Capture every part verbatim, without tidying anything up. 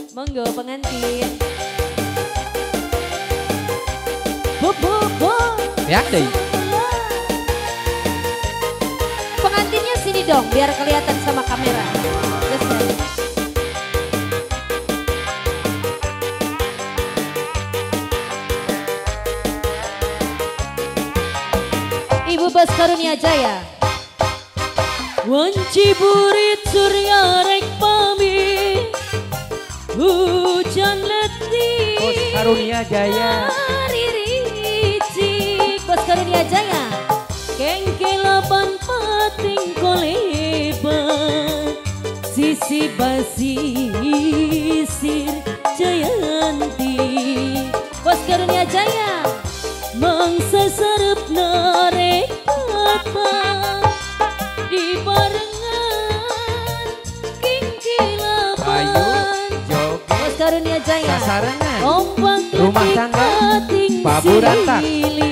Monggo pengantin. Bu bu bu. Ya deh. Pengantinnya sini dong biar kelihatan sama kamera. Yes, yes. Ibu Bos Karunia Jaya. Wanci burit surya rek pamit, hujan letih. Bos Karunia Jaya. Riricik Bos Karunia Jaya. Kengkelapan pating kolebat, sisi basisir Jayanti. Bos Karunia Jaya. Mangsa sarep narek kata di barengan kingkilapan. Bos Karunia Jaya. Sasarangan. Ombak Rumah tangga. Baburanta.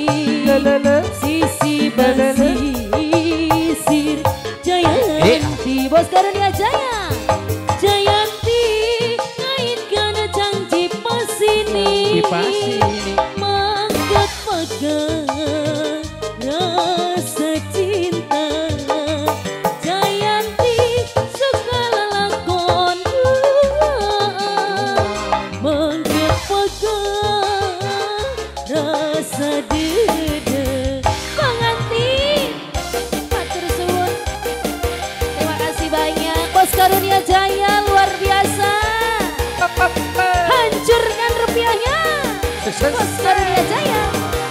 Sisi basisir Jayanti. Bos Karunia Jaya. Jayanti ngait kana janji pasini. Pasini. Mangkat pegang rasa cinta. Jayanti suka lalakon. Mangkat pegang rasa dede. Pengantin matur suwun. Terima kasih banyak Bos Karunia Jaya, luar biasa. Hancurkan rupiahnya. Bos Karunia Jaya.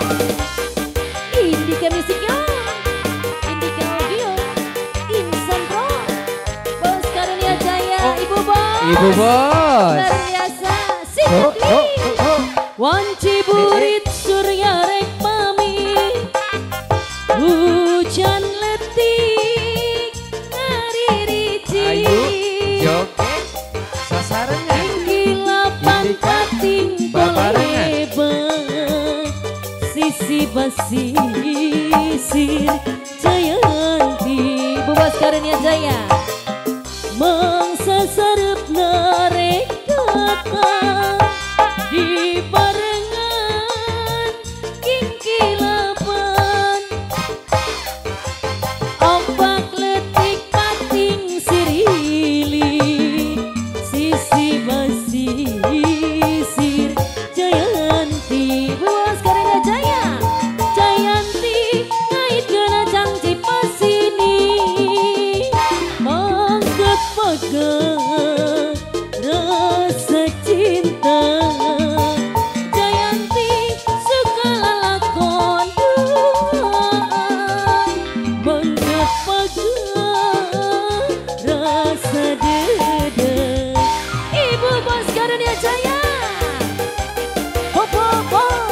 Indika Musiknya, Indika Audio, Insan Pro. Bos Karunia Jaya, Ibu Bos. Ibu Bos. Luar biasa. Oh, Simply. oh, oh, oh. Wanci burit surya rek pamit, hujan letik ngariricik. Ayu joget sasarangan. Kilapan Indika pating babarengan. kolebat, sisi basisir Jayanti. Bu Bos Karunia Jaya. Mangsa sarep narek kata di barengan kingkilapan. Ombak letik pating sirili, sisi basisir Jayanti. Bu Bos Karunia Jaya. Jayanti ngait kena janji pasini. Mangkat pegang rasa cinta. Jayanti suka lalakon duaan. Mangkat pegang rasa dede. Ibu Bos Karunia Jaya. Hop hop hop.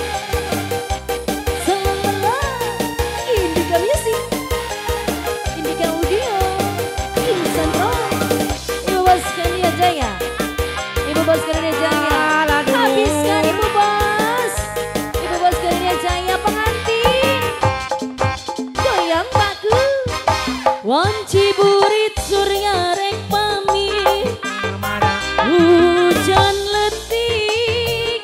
Selala. Indika Music, Indika Audio, Insan Pro. Ibu Bos Karunia Jaya. Ibu Bos Karunia Jaya. Habiskan Ibu Bos. Ibu Bos Karunia Jaya pengantin. Goyang baku. Wanci burit surya rek pamit, hujan letik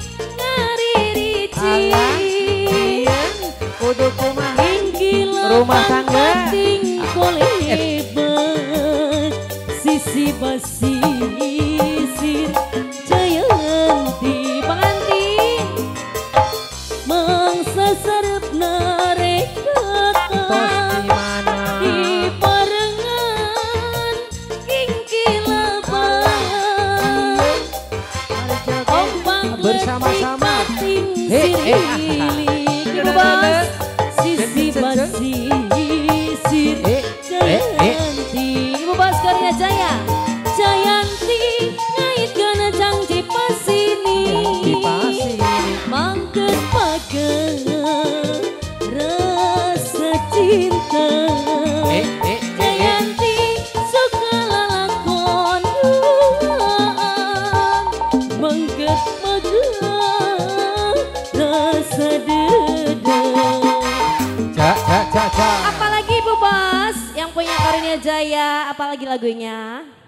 ngariricik. Kudu kumaha. Rumah tangga. pating kolebat, sisi basisir Jayanti. Pengantin mangsa sarep narek kata Tos di mana? di barengan kingkilapan. Ombak Bersama-sama. letik pating Hei, hei, ah, ah. sirili. Ibu Bos. Sisi basisir Eh, eh, eh. Jayanti. Ibu Bos Karunia Jaya. Jayanti ngait kena janji pasini. Di pasini. Mangket pegang rasa cinta. Eh, eh, eh, eh. Jayanti suka lalakon duaan. Mangket pegang rasa dede. Ja, ja, ja, ja. Apalagi Bu Bos yang punya Karunia Jaya, apalagi lagunya?